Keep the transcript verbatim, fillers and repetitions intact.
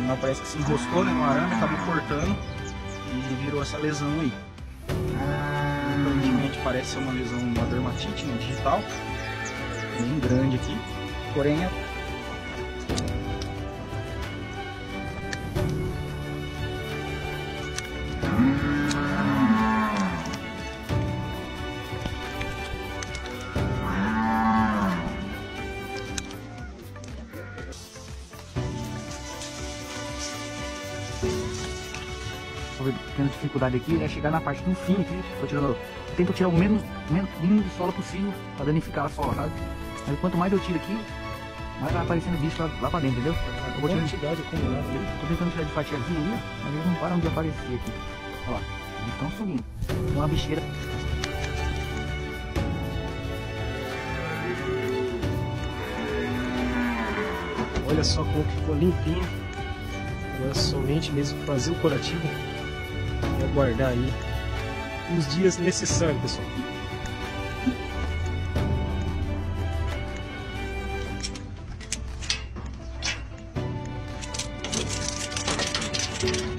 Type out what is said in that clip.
animal parece que se enroscou, né, no arame, acabou cortando e virou essa lesão aí. Aparentemente parece ser uma lesão, uma dermatite, né, digital, bem grande aqui, porém é... Tendo dificuldade aqui é chegar na parte do fim aqui. Tô tirando, tento tirar o menos, menos mínimo de sola possível para danificar a sola, sabe? Mas quanto mais eu tiro aqui, mais vai aparecendo bicho lá, lá pra dentro, entendeu? Eu vou tirando, tô tentando tirar de fatiazinha ali, mas eles não param de aparecer aqui. Olha lá, eles estão subindo. Tem uma bicheira. Olha só como que ficou limpinho. Agora somente mesmo fazer o curativo e aguardar aí os dias necessários, pessoal.